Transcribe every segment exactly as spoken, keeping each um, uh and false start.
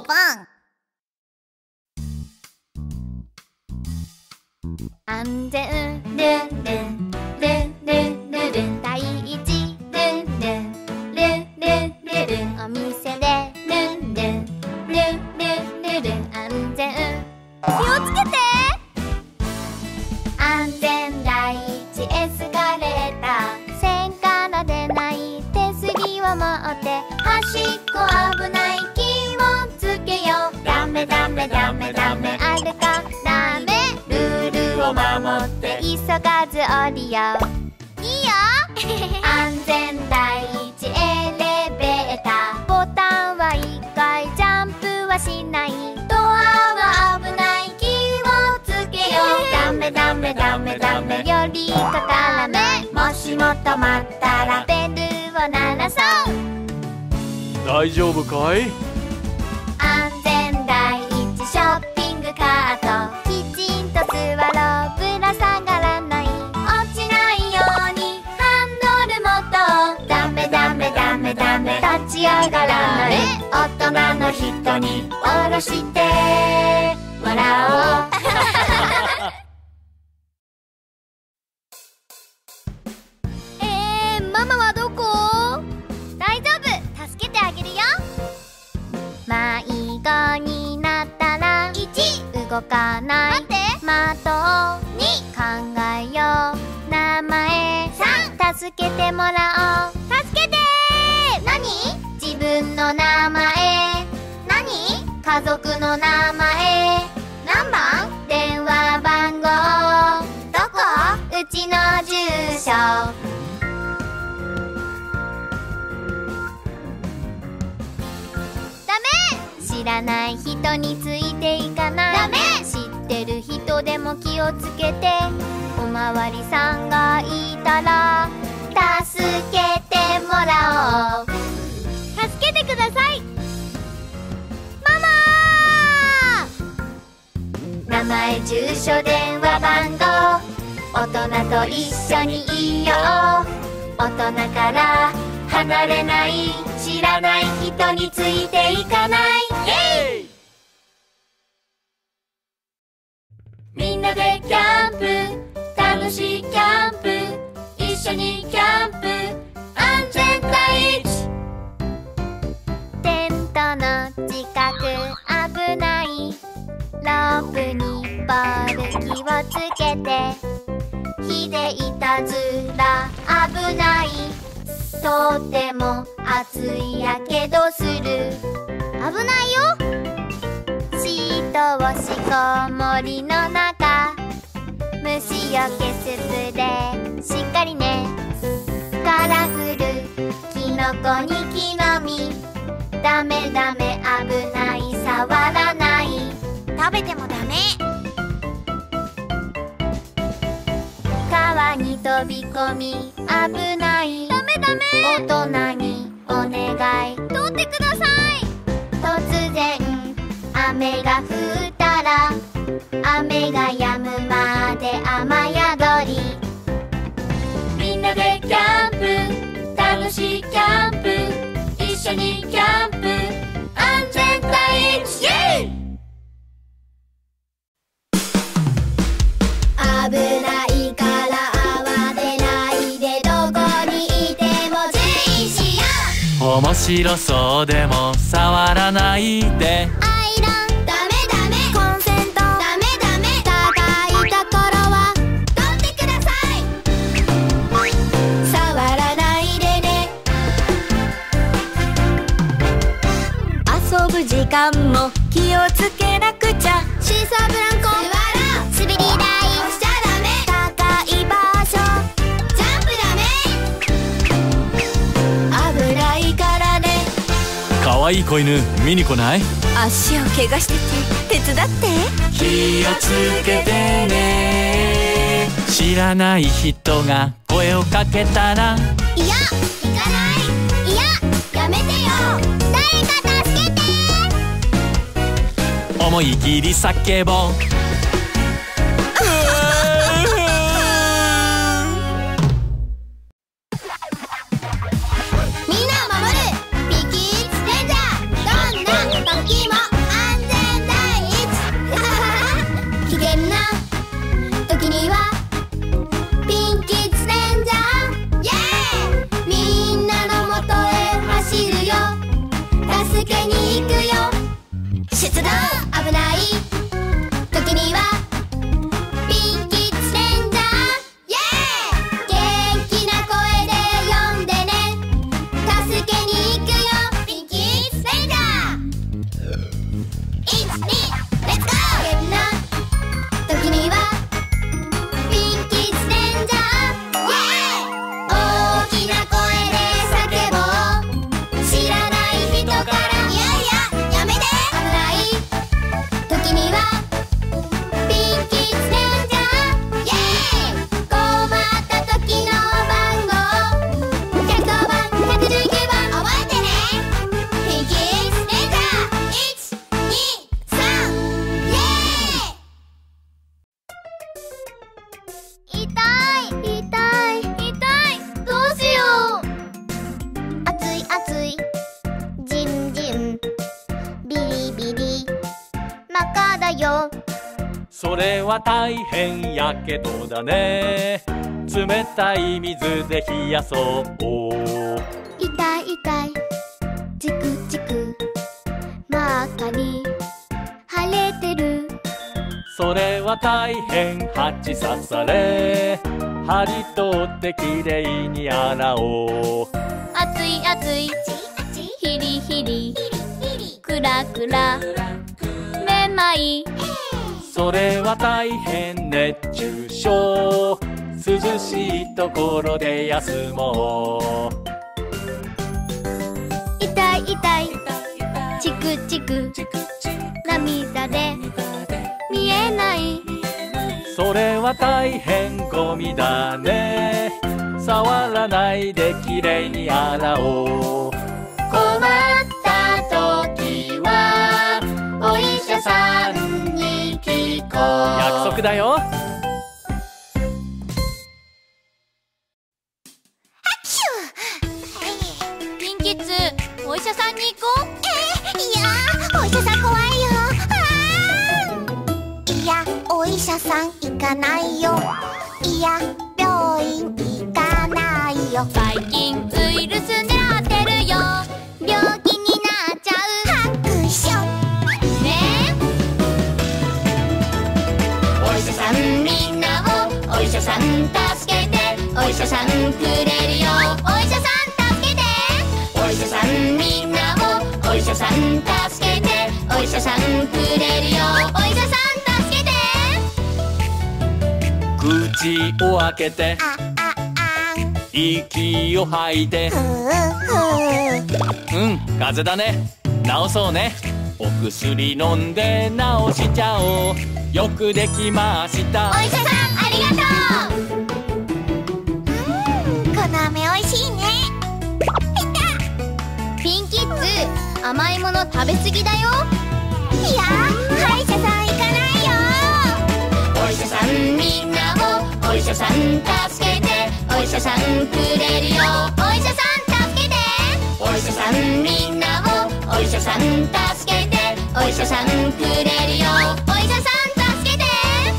ばん。安全ルンルンルンルンルンルン、第一ルンルンルンルンルン、お店でルンルンルンルンルンルン、安全気をつけて。安全第一エスカレーター、線から出ない手すりを持って端っこ危ない気をつけよう。ダメダメダメダメ歩かダメ、ルールを守って急がず降りよう。いいよ安全第一エレベーター、ボタンは一回ジャンプはしない、ドアは危ない気をつけよう。ダメダメダメダメ寄りかからない、もしも止まったらベルを鳴らそう。 大丈夫かい？ 安全第一ショッピングカート、きちんと座ろう、ぶら下がらない、落ちないようにハンドル元を、ダメダメダメダメ立ち上がらない、大人の人に下ろして笑おうえー、ママはどこ？大丈夫、助けてあげるよ。迷子になったらいち動かない、待って的に考えよう、名前さん助けてもらおう。助けてー。何？自分の名前。何？家族の名前。何番？電話番号。どこ？うちの住所。知らない人についていかない、ダメ。知ってる人でも気をつけて、おまわりさんがいたら助けてもらおう。助けてくださいママ。名前住所電話番号、大人と一緒にいよう。大人から離れない、知らない人についていかない。みんなでキャンプ、楽しいキャンプ、一緒にキャンプ、安全第一。テントの近く危ない、ロープにボール気をつけて、火でいたずら危ない、とても熱いやけどする、危ないよ。シートを仕込もりの中、虫よけスプレーしっかりね。カラフルキノコに木の実、ダメダメ危ない、触らない、食べてもダメ。川に飛び込み危ない、ダメダメ。大人にお願い、取ってください。突然雨が降ったら、雨が止むまで雨宿り。みんなでキャンプ、楽しいキャンプ、一緒にキャンプ、安全第一。イエイ。危ないから慌てないで、どこにいても注意しよう。 面白そうでも触らないで、 アイロンダメダメ、コンセントダメダメ、高いところは取ってください。触らないでね。遊ぶ時間も気をつけなくちゃ、シーサーブランコ、座ろう、滑り台押しちゃダメ、高い場所ジャンプダメ、危ないからね。 かわいい子犬見に来ない？ 足を怪我してて手伝って。 気をつけてね。知らない人が声をかけたら、 いや行かない、いややめてよ、誰か助けて。 思い切り叫ぼう。 みんなを守るビキッズレンジャー、どんな時も行くよ。出動危ない時にはピンキッズレンジャー。イエーイ。元気な声で呼んでね。助けに行くよ。ピンキッズレンジャー。いち、に、レッツゴー。危険な時にはピンキッズレンジャー。イエーイ。大きな声で叫ぼう。知らない人から「いやいややめて」危ない時にはピンキッズレンジャー。イエーイ。困った時の番号ひゃくごばんひゃくじゅうきゅうばん覚えてね。ピンキッズレンジャー。いち、に、さん。イエーイ。痛い痛い痛い。どうしよう。熱い熱いジンジンビリビリ真っ赤だよ。 それは大変やけどだね。冷たい水で冷やそう。 痛い痛いチクチク真っ赤に腫れてる。 それは大変蜂刺され。針取ってきれいに洗おう。 熱い熱いヒリヒリクラクラめまい。 それは大変熱中症。涼しいところで休もう。 痛い痛いチクチク涙で見えない。 それは大変ゴミだね。触らないできれいに洗おう。 困った時はお医者さんに聞こう。 約束だよ。 ピンキッズお医者さんに行こう。えー、いやお医者さん怖いよ。いやお医者さん行かないよ。いや病院行かないよ。最近ウイルス狙ってるよ。病気になっちゃう。拍手ね。お医者さんみんなをお医者さん助けて。お医者さんくれるよ。お医者さん助けて。お医者さんみんなをお医者さん助けて。お医者さんくれるよ。お医者さん助けて。 口を開けてあああん息を吐いて。 ふうふう。 うん風邪だね。治そうね。お薬飲んで治しちゃおう。よくできました。 お医者さんありがとう。うんこの飴おいしいね。ピンキッズ甘いもの食べ過ぎだよ。いや歯医者さん行かないよ。お医者さんみんなをお医者さん助けて。お医者さんくれるよ。お医者さん助けて。お医者さんみんなをお医者さん助けて。お医者さんくれるよ。お医者さん助けて。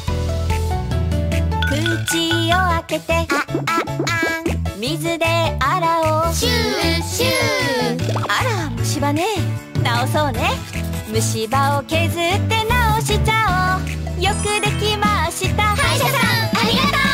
口を開けてあああん水で洗おう。シューシュー。あら虫歯ね。治そうね。虫歯を削って治しちゃおう。よくできました。歯医者さんありがと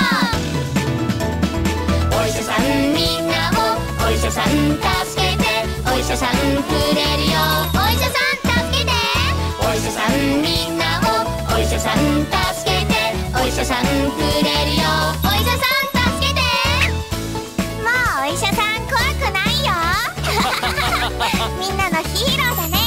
う。お医者さんみんなをお医者さん助けて。お医者さんくれるよ。お医者さん助けて。お医者さんみんなをお医者さん助けて。お医者さんくれるよ。お医者さん助けて。もうお医者さん怖くないよ。みんなのヒーローだね。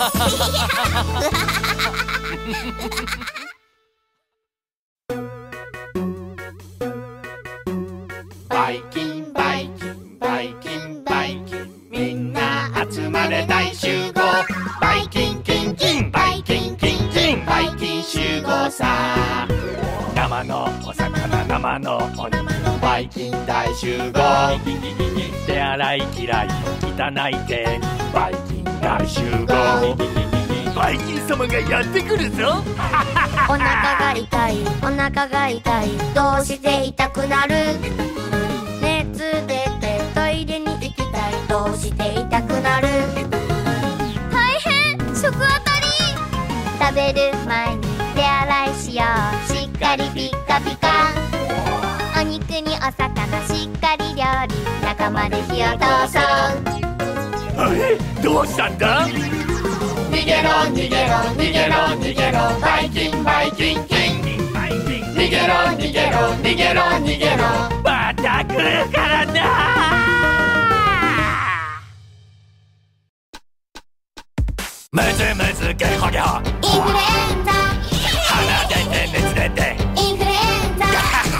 バイキンバイキンバイキンバイキンみんな集まれ大集合。バイキンキンキンバイキンキンキンバイキン集合さ。生のお魚生のお肉バイキン大集合。手洗い嫌い汚い手バイキン大集合。バイキン様がやってくるぞ。 お腹が痛いお腹が痛いどうして痛くなる。熱出てトイレに行きたいどうして痛くなる。大変食べる前に手洗いしよう。しっかりピッカピカ。お肉にお魚しっかり料理、中まで火を通そう。 あれ、どうしたんだ？逃げろ逃げろ逃げろ逃げろ、バイキンバイキンキン。逃げろ逃げろ逃げろ逃げろ、また来るからな。むずむずゲホゲホ、 インフルエンザ。 鼻出て熱出てインフルエンザ。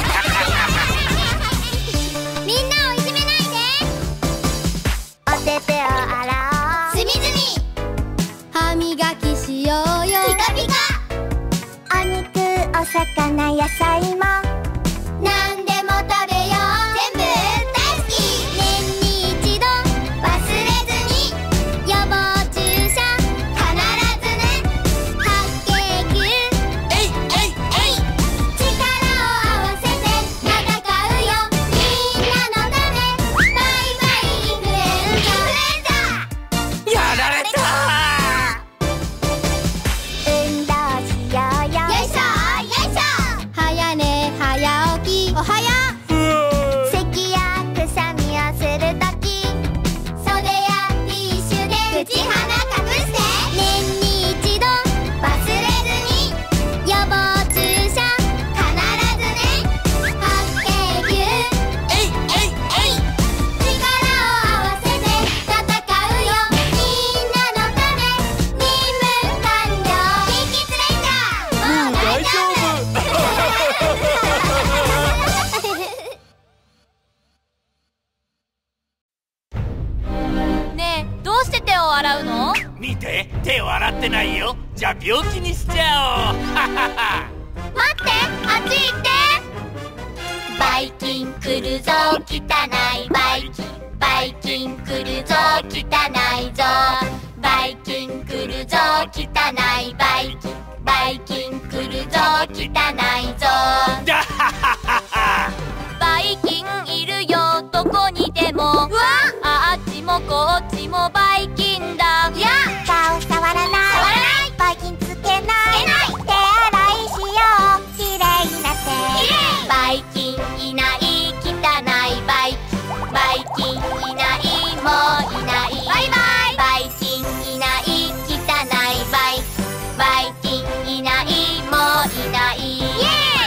みんなをいじめないで。お手手を洗おう。すみずみ。 歯磨きしようよ。 ピカピカ。お肉、お魚、野菜も何でも食べよう。全部大好き。年に一度忘れずに、予防注射必ずね。白血球えいえいえい、力を合わせて戦うよ。みんなのため、バイバイインフルエンザ。 やられた。 運動しようよ。よいしょよいしょ。 早寝早起きおはよう。 咳やくしゃみをするとき、袖やティッシュで口鼻隠して。年に一度忘れずに、予防注射必ずね。白血球えいえいえい、力を合わせて戦うよ。みんなのため、任務完了。ピンキーズレンジャー、もう大丈夫。 ねえ、どうして手を洗うの？ 見て、手を洗ってないよ。じゃあ病気にしちゃおう。 待って、あっち行って。バイキン来るぞ、汚いバイキン。バイキン来るぞ、汚いぞ。バイキン来るぞ、汚いバイキン。バイキン来るぞ、汚いぞ。 バイキンいるよ、どこにでも。 うわ、 あっちもこっちもバイキンだ。 いや、顔触らない。触らない。バイキンつけない。つけない。手洗いしよう。きれいになって。きれい。バイキンいない、汚いバイキン。バイキンいない、もういない。バイバイ。バイキンいない、汚いバイキン。バイキンいない、もういない。イエ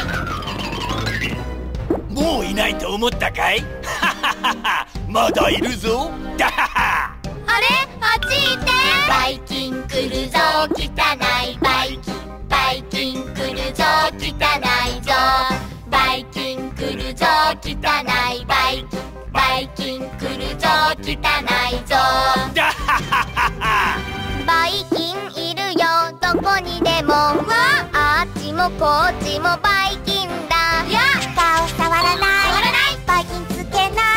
ーイ。 もういないと思ったかい？まだいるぞ。だはは。 あれ、あっち行って。バイキン来るぞ、汚いバイキン。バイキン来るぞ、汚いぞ。バイキン来るぞ、汚いバイキン。バイキン来るぞ、汚いぞ。 だははは。 バイキンいるよ、どこにでも。あっちもこっちもバイキンだ。いや、顔触らない。触らない。バイキンつけない。つけない。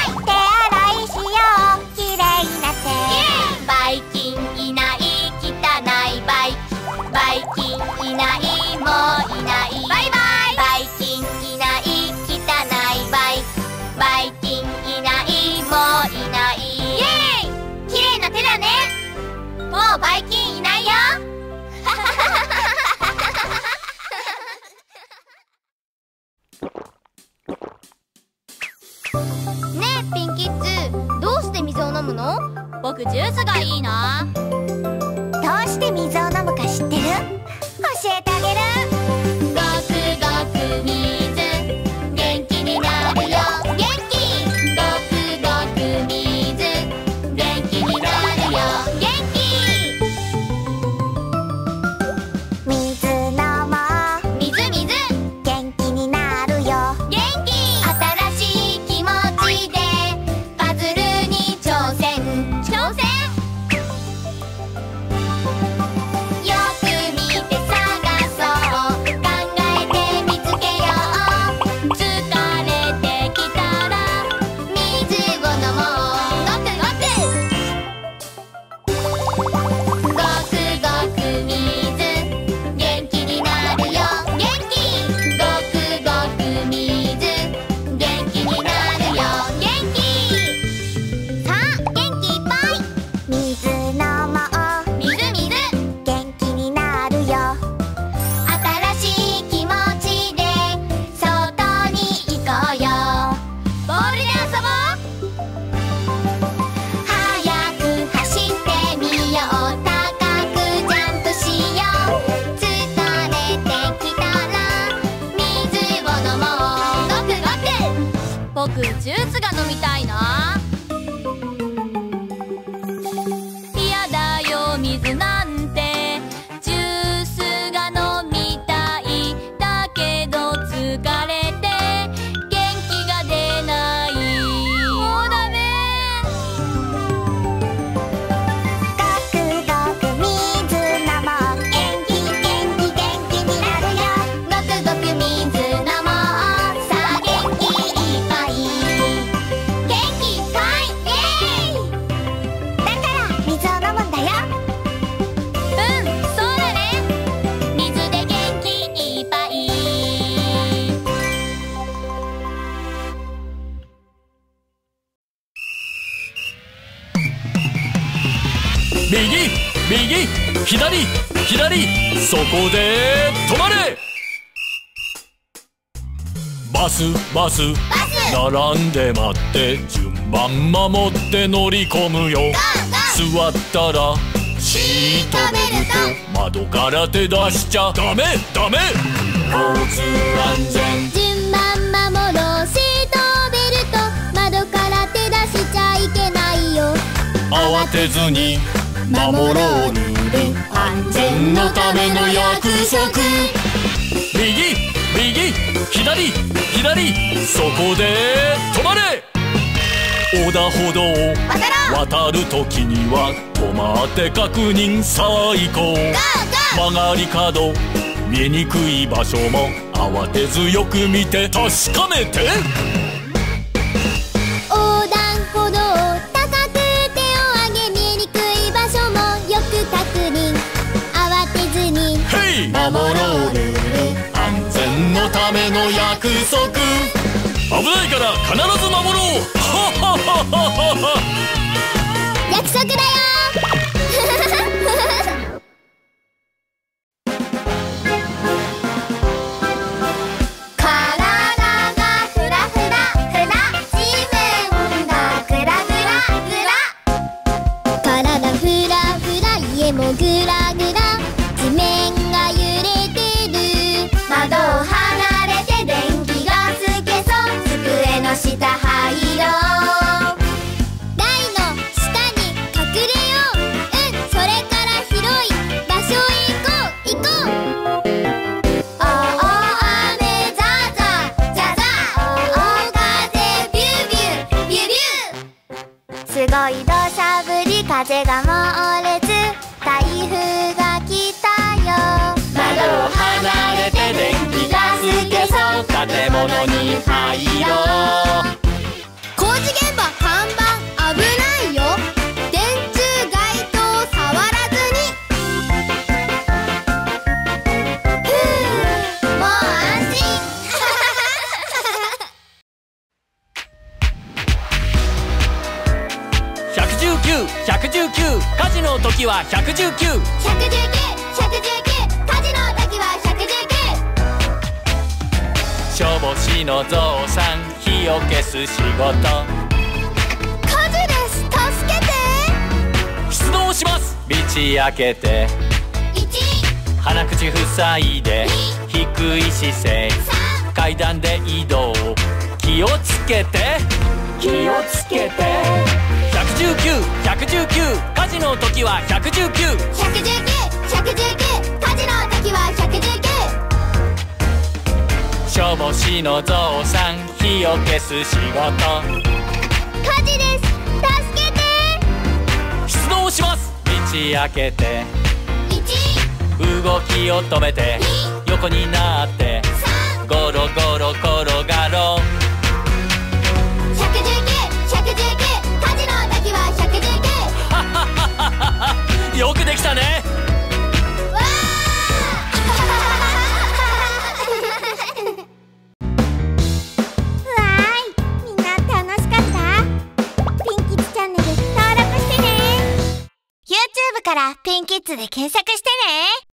手洗いしよう。きれいになって。バイキンいない、汚いバイキン。バイキンいない、もういない。バイバイ。バイキンいない、汚いバイキン。バイキンいない、もういない。イエーイ。きれいな手だね。もうバイキンいないよ。ねえピンキッズ、どうして水を飲むの？ 僕ジュースがいいな。 どうして水を飲むか知ってる？教えてあげる。ごくごく水、元気になるよ。元気。ごくごく水、元気になるよ。元気。水飲もう。水水、元気になるよ。元気。新しい気持ちでパズルに挑戦。挑戦。 左左、そこで止まれ。バスバス並んで待って、順番守って乗り込むよ。座ったらシートベルト、窓から手出しちゃダメダメ。交通安全、 順番守ろう、シートベルト、窓から手出しちゃいけないよ。 慌てずに守ろうルール、安全のための約束。右右左左、そこで止まれ。横断歩道を渡るときには止まって確認最高。曲がり角、見えにくい場所も慌てずよく見て確かめて。 横断歩道、高く手を上げ、見えにくい場所もよく確認。慌てずにヘイ、守ろうルール、安全のための約束。危ないから必ず守ろう。ははははは。 約束だよ体がフラフラフラ、地面がグラグラグラ。 体フラフラ、家もグラグラ、地面が揺れてる。 窓を離れて電気がつけそう、机の下入ろう。 台の下に隠れよう。うん、それから広い場所へ行こう行こう。 おお雨ザザザザ、おお風ビュービュービュービュー。すごい土砂降り、風が猛烈、台風が来たよ。窓を離れて電気がつけそう、建物に入ろう。 工事現場看板危ないよ。電柱街灯触らずに。 ふう、もう安心ひゃくじゅうきゅう、ひゃくじゅうきゅう、火事の時はひゃくじゅうきゅう。 ひゃくじゅうきゅう、ひゃくじゅうきゅう、火事の時はひゃくじゅうきゅう。 消防士のゾウさん、火を消す仕事。 火事です、助けて。 出動します。道開けて、 いち、 鼻口塞いで、低い姿勢、 さん、 階段で移動、気をつけて気をつけて。ひゃくじゅうきゅう、ひゃくじゅうきゅう、火事の時はひゃくじゅうきゅう。 ひゃくじゅうきゅう、ひゃくじゅうきゅう、火事の時はひゃくじゅうきゅう。 消防士のゾウさん、火を消す仕事。 火事です、助けて。 出動します。道開けて、 いち、 動きを止めて、横になってさん、 ゴロゴロ転がろう。 ひゃくじゅうきゅう、ひゃくじゅうきゅう、火事の時はひゃくじゅうきゅう。 よくできたね。 わわーい、みんな楽しかった？ピンキッズチャンネル登録してね。 YouTube からピンキッズで検索してね。